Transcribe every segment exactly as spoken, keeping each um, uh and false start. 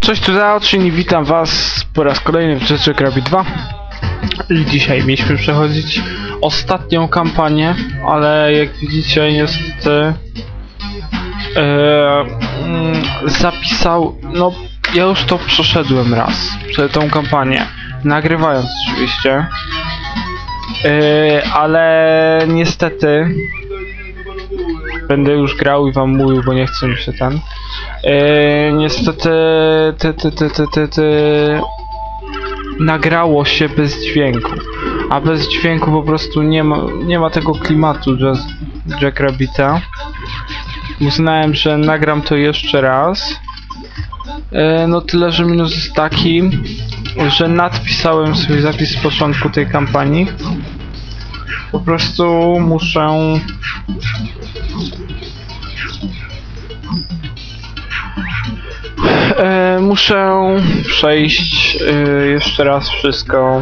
Cześć, tu Zaoczyn i witam was po raz kolejny w Just Jack Rabbit dwa. I dzisiaj mieliśmy przechodzić ostatnią kampanię, ale jak widzicie niestety e, mm, zapisał, no ja już to przeszedłem raz, przed tą kampanię, nagrywając oczywiście, e, ale niestety będę już grał i wam mówił, bo nie chcę mi się ten. Yy, niestety ty, ty, ty, ty, ty, ty, nagrało się bez dźwięku, a bez dźwięku po prostu nie ma, nie ma tego klimatu Just Jack Rabbita. Uznałem, że nagram to jeszcze raz. Yy, no tyle, że minus jest taki, że nadpisałem swój zapis z początku tej kampanii. Po prostu muszę E, muszę przejść e, jeszcze raz wszystko.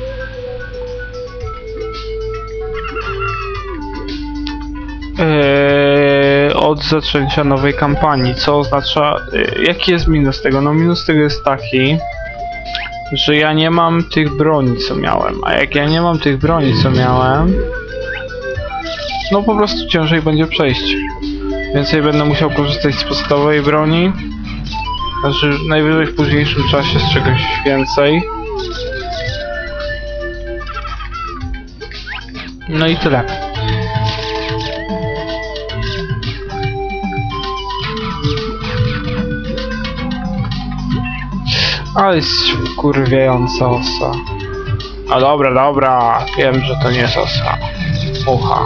E, od zaczęcia nowej kampanii, co oznacza, e, jaki jest minus tego? No minus tego jest taki, że ja nie mam tych broni co miałem, a jak ja nie mam tych broni co miałem, no po prostu ciężej będzie przejść. Więc ja będę musiał korzystać z podstawowej broni. Znaczy najwyżej w późniejszym czasie z czegoś więcej. No i tyle. Ale jest wkurwiająca osa. A dobra, dobra, wiem, że to nie jest osa. Mucha.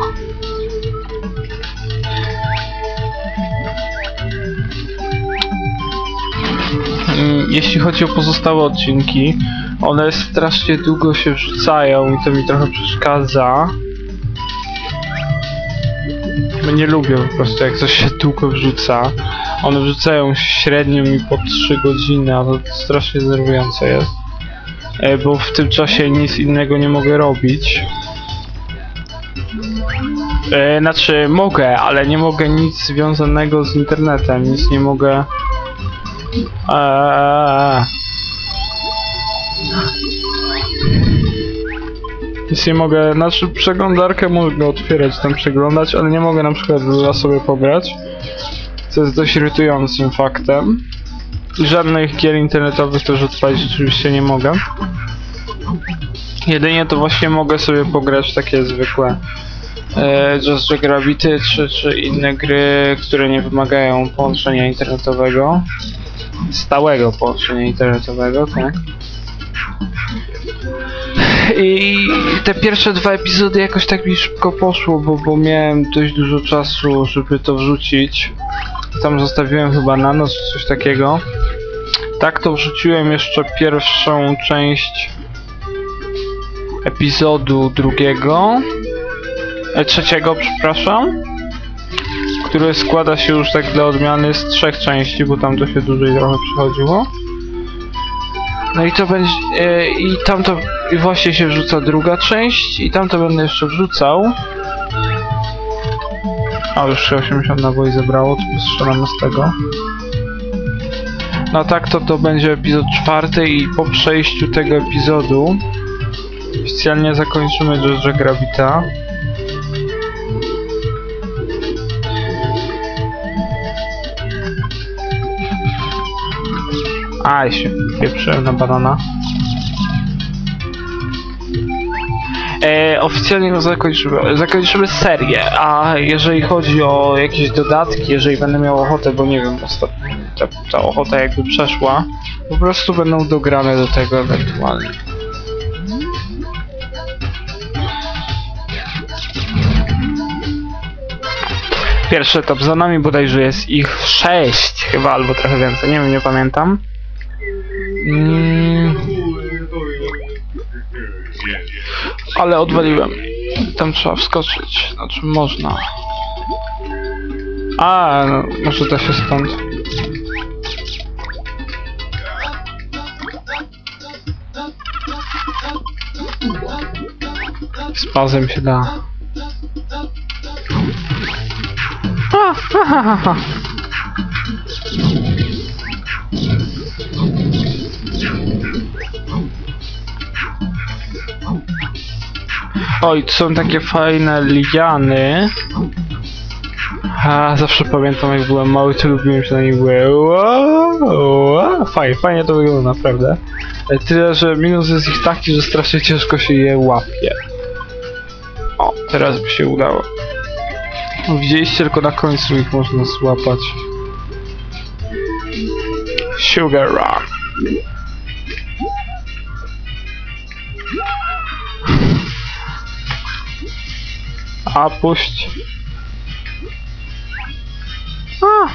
Jeśli chodzi o pozostałe odcinki, one strasznie długo się wrzucają i to mi trochę przeszkadza. Nie lubię po prostu, jak coś się długo wrzuca. One wrzucają średnio mi po trzy godziny, a to strasznie denerwujące jest. Bo w tym czasie nic innego nie mogę robić. Znaczy mogę, ale nie mogę nic związanego z internetem, nic nie mogę... Eee. Nic nie mogę, znaczy przeglądarkę mogę otwierać, tam przeglądać, ale nie mogę na przykład dla sobie pobrać, co jest dość irytującym faktem. Żadnych gier internetowych też odpalić oczywiście nie mogę. Jedynie to właśnie mogę sobie pograć takie zwykłe e, Just Jack Rabbity czy, czy inne gry, które nie wymagają połączenia internetowego. Stałego połączenia internetowego, tak? I te pierwsze dwa epizody jakoś tak mi szybko poszło, bo, bo miałem dość dużo czasu, żeby to wrzucić. Tam zostawiłem chyba na noc coś takiego. Tak to wrzuciłem jeszcze pierwszą część epizodu drugiego, e, trzeciego, przepraszam, który składa się już tak dla odmiany z trzech części, bo tam to się dłużej trochę przechodziło. No i to będzie... Yy, i tam to i właśnie się wrzuca druga część i tam to będę jeszcze wrzucał. A już się osiemdziesiąt naboi zebrało, to postrzelamy z tego. No tak to to będzie epizod czwarty i po przejściu tego epizodu oficjalnie zakończymy Just Jack Rabbita. Aj się pieprzyłem na banana. E, oficjalnie go zakończymy, zakończymy serię, a jeżeli chodzi o jakieś dodatki, jeżeli będę miał ochotę, bo nie wiem, ostatnio ta, ta ochota jakby przeszła, po prostu będą dograne do tego ewentualnie. Pierwszy etap za nami, bodajże jest ich sześć chyba, albo trochę więcej, nie wiem, nie pamiętam. Mm. Ale odwaliłem. Tam trzeba wskoczyć. Znaczy można. A, no, może da się stąd. Z pauzem się da. A, ha, ha, ha. Oj, tu są takie fajne liany. A zawsze pamiętam, jak byłem mały, to lubiłem się na nich były. Wow, wow, fajnie, fajnie to wygląda, naprawdę. Tyle, że minus jest ich taki, że strasznie ciężko się je łapie. O, teraz by się udało. Widzieliście, tylko na końcu ich można złapać. Sugar Run. A puść. A.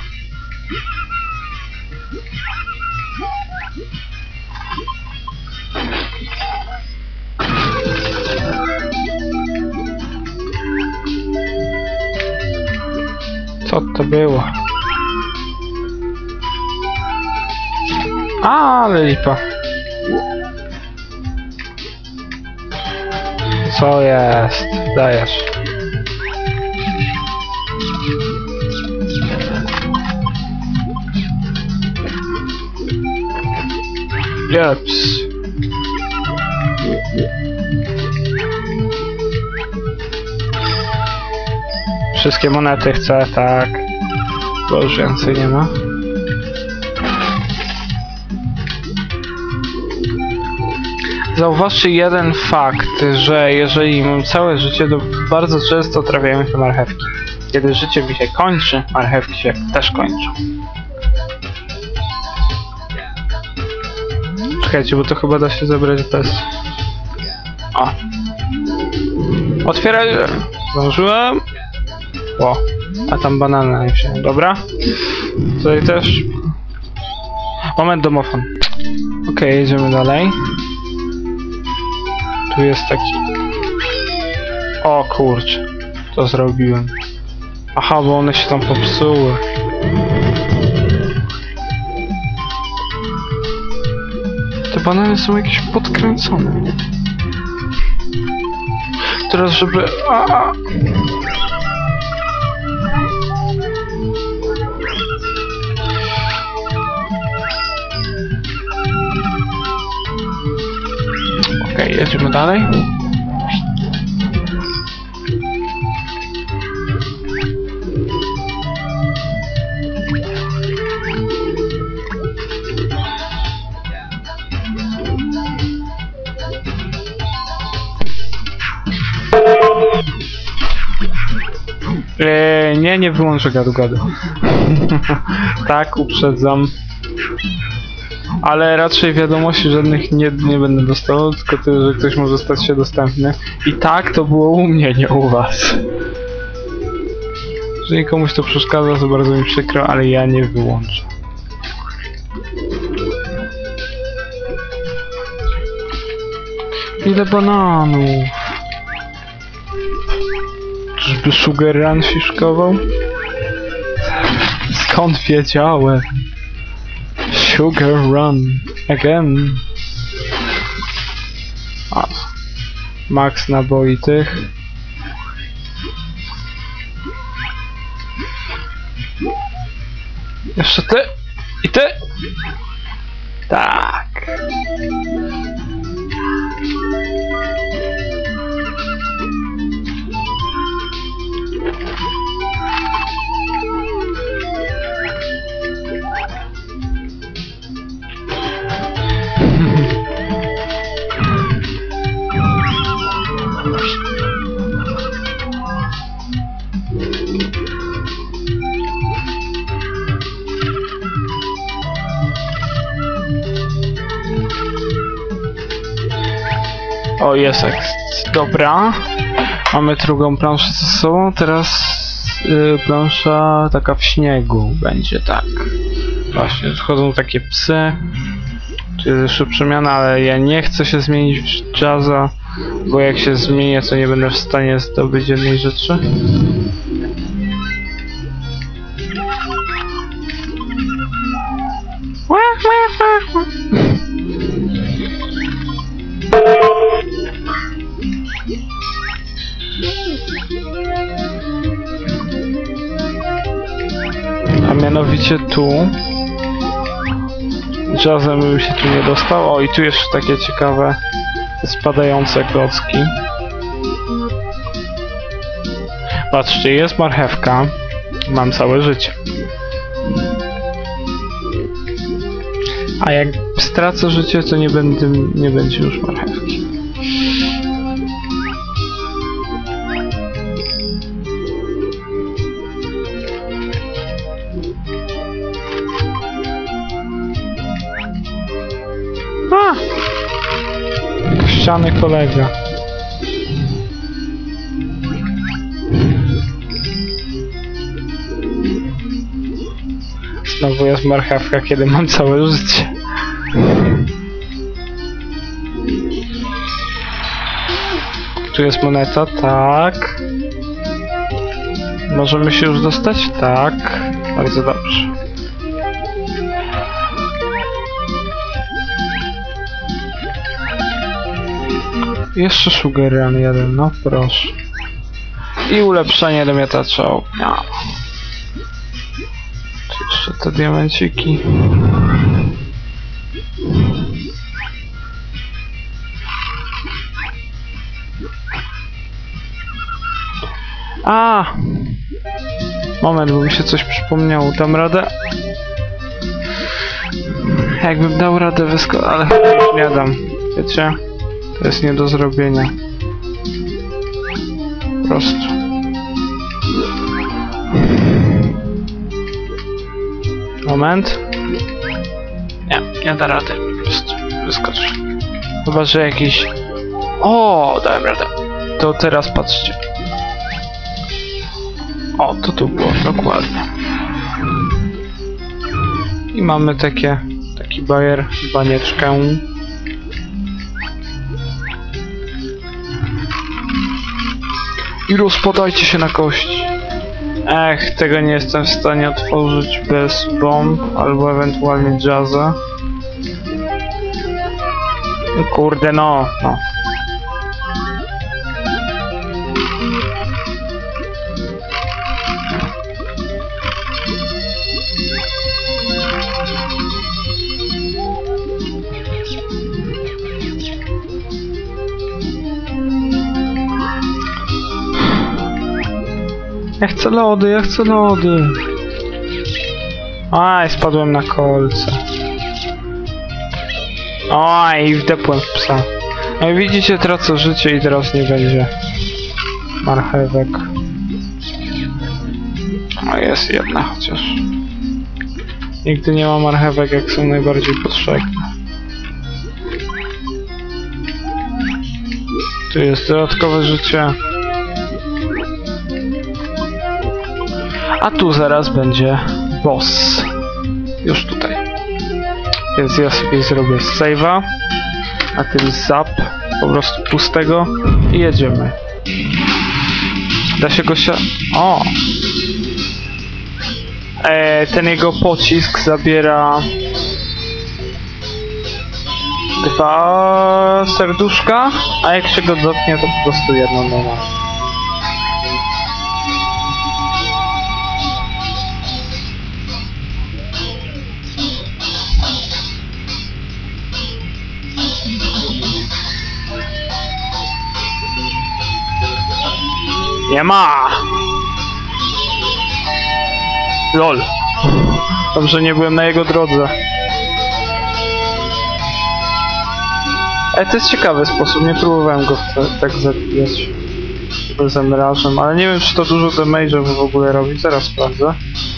Co to było? A, ale lipa. Co jest? Dajesz. Jeps. Wszystkie monety chcę, tak. Bo już więcej nie ma. Zauważcie jeden fakt, że jeżeli mam całe życie, to bardzo często trafiają się marchewki. Kiedy życie mi się kończy, marchewki się też kończą. Czekajcie, bo to chyba da się zebrać bez... O! Otwieraj! Zdążyłem! O! A tam banana nie się... Dobra. Tutaj też... Moment, domofon. Okej, okay, jedziemy dalej. Tu jest taki... O kurczę. To zrobiłem. Aha, bo one się tam popsuły. Te banany są jakieś podkręcone. Teraz, żeby... A, a. Okej, okay, jedziemy dalej. Eee, nie, nie wyłączę gadu-gadu. Tak, uprzedzam. Ale raczej wiadomości żadnych nie, nie będę dostawał, tylko tyle, że ktoś może stać się dostępny. I tak to było u mnie, nie u was. Jeżeli komuś to przeszkadza, to bardzo mi przykro, ale ja nie wyłączę. Ile bananów? Czyżby Sugar Run fiszkował? Skąd wiedziałem? Sugar Run again. A, max naboi tych. Jeszcze ty i ty. Tak. O, jest eks. Dobra. Mamy drugą planszę ze sobą. Teraz yy, plansza taka w śniegu będzie, tak. Właśnie, wchodzą takie psy. Tu jest jeszcze przemiana, ale ja nie chcę się zmienić w jazza, bo jak się zmienię, to nie będę w stanie zdobyć jednej rzeczy. A mianowicie tu jazzem bym się tu nie dostał. O, i tu jeszcze takie ciekawe spadające klocki. Patrzcie, jest marchewka. Mam całe życie. A jak stracę życie, to nie będę, nie będzie już marchewki. A! Ściany kolega. Znowu jest marchewka, kiedy mam całe życie. Tu jest moneta, tak. Możemy się już dostać? Tak. Bardzo dobrze. Jeszcze Sugar Run jeden, no proszę. I ulepszenie do miotacza ognia. Jeszcze te diamenciki. A! Moment, bo mi się coś przypomniało. Dam radę? Jakbym dał radę wysko... ale chyba już nie dam. Wiecie? To jest nie do zrobienia. Po prostu. Moment. Nie, nie da rady. Po prostu wyskocz. Chyba, że jakiś... O, dałem radę. To teraz patrzcie. O, to tu było, dokładnie. I mamy takie... taki bajer, banieczkę. I rozpadajcie się na kości. Ech, tego nie jestem w stanie otworzyć bez bomb, albo ewentualnie jazza. No kurde, no, no. Ja chcę lody, ja chcę lody. Aj, spadłem na kolce. Oj, i wdepłem w psa. No i widzicie, tracę życie i teraz nie będzie marchewek. O, jest jedna chociaż. Nigdy nie ma marchewek, jak są najbardziej potrzebne. Tu jest dodatkowe życie. A tu zaraz będzie boss. Już tutaj. Więc ja sobie zrobię save'a. A ten zap po prostu pustego. I jedziemy. Da się go się... O! E, ten jego pocisk zabiera... dwa serduszka, a jak się go dotknie, to po prostu jedno normalnie. Nie ma! Lol. Dobrze, nie byłem na jego drodze. Ale to jest ciekawy sposób, nie próbowałem go tak zabijać bez emrażem, ale nie wiem, czy to dużo damage'u w ogóle robi, zaraz sprawdzę.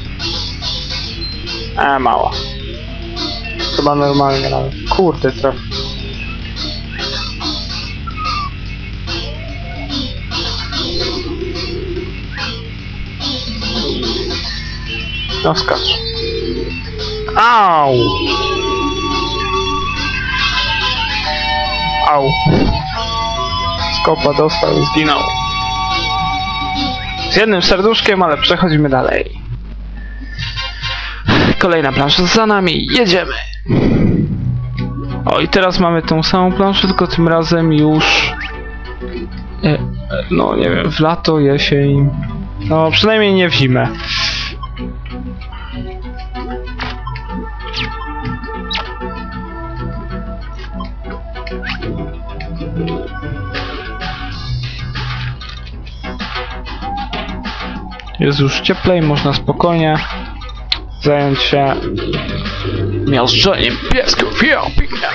E, mało. Chyba normalnie nawet. Kurde, traf. No skacz. Au! Au. Skopa dostał i zginął. Z jednym serduszkiem, ale przechodzimy dalej. Kolejna plansza za nami. Jedziemy! O, i teraz mamy tą samą planszę, tylko tym razem już... E, no, nie wiem, w lato, jesień... No, przynajmniej nie w zimę. Jest już cieplej, można spokojnie zająć się miażdżeniem piesków. Ja, pięknie.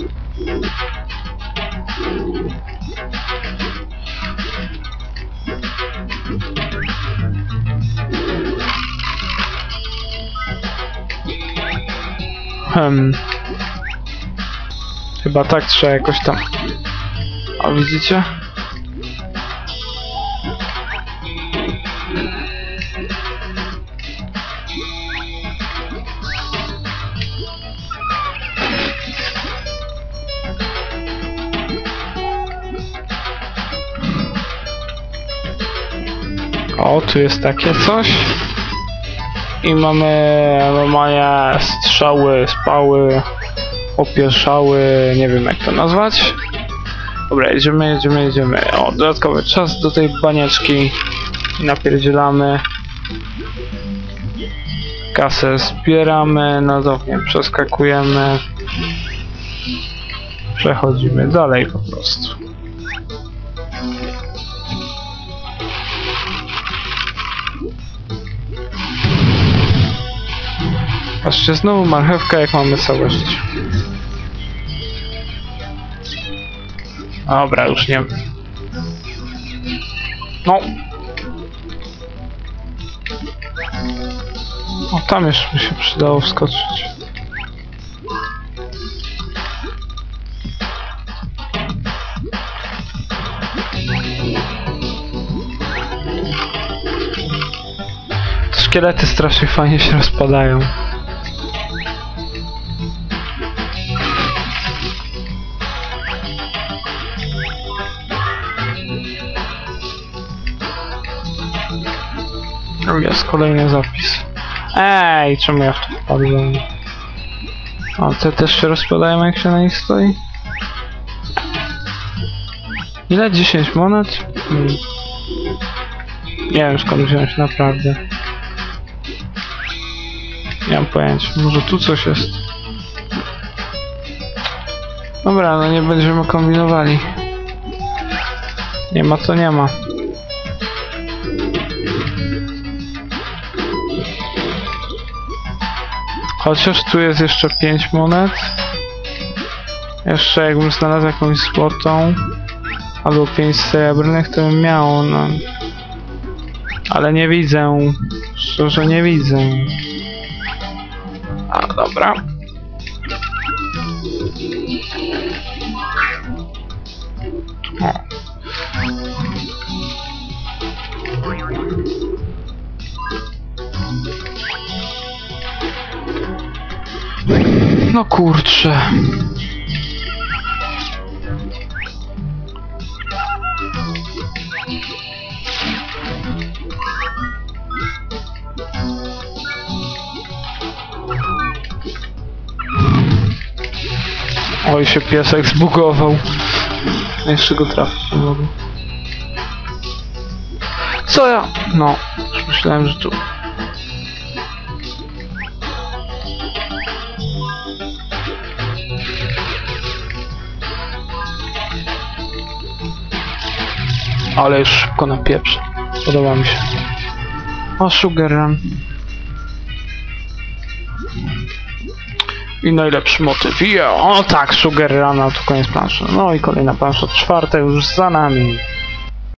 Hmm. Chyba tak trzeba jakoś tam. A widzicie? O, tu jest takie coś. I mamy normalnie strzały, spały, opieszały, nie wiem jak to nazwać. Dobra, jedziemy, jedziemy, jedziemy. O, dodatkowy czas do tej banieczki. Napierdzielamy. Kasę zbieramy, nadownie przeskakujemy. Przechodzimy dalej po prostu. Patrzcie, znowu marchewka, jak mamy całe życie. Dobra, już nie. No. O, tam jeszcze by się przydało wskoczyć. Te szkielety strasznie fajnie się rozpadają. Jest kolejny zapis. Ej, czemu ja w to wpadłem? O, te też się rozpadają, jak się na nich stoi? Ile? dziesięć monet? Hmm. Nie wiem skąd wziąć, naprawdę. Nie mam pojęcia. Może tu coś jest. Dobra, no nie będziemy kombinowali. Nie ma to nie ma. Chociaż tu jest jeszcze pięć monet. Jeszcze jakbym znalazł jakąś złotą albo pięć srebrnych, to bym miał, no. Ale nie widzę. Szczerze nie widzę. A, dobra. O. No kurczę. Oj, się piesek zbugował. Jeszcze go trafić nie mogę. Co ja? No, już myślałem, że tu. Ale już szybko na pieprz. Podoba mi się. O, Sugar Run. I najlepszy motyw. Yeah. O tak, Sugar Run, to koniec planszy. No i kolejna plansza, czwarta już za nami.